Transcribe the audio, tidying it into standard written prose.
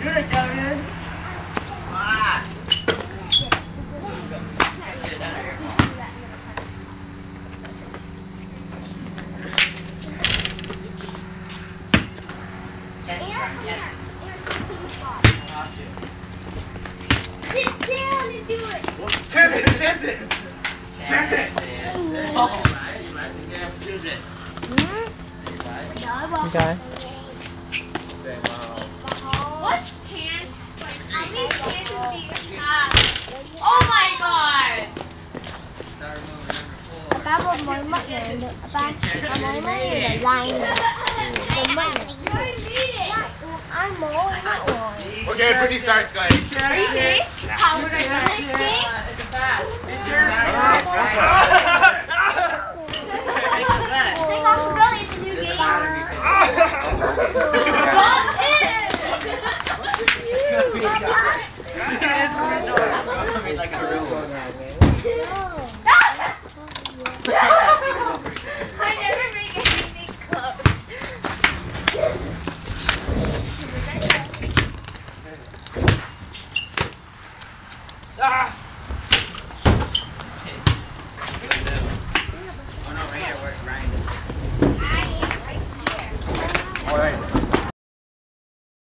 Good, Kevin. Ah. Sit down and do it. Chance it, chance it. Chance it. Oh. Okay. What's chance? How many chances do you have? Oh my god! Ba một mối mất rồi được ba mối mất rồi lại rồi mất rồi ai mối mất rồi. Okay, Brittany starts, guys. Are you kidding? How would I win this game? I think Australia is a new game.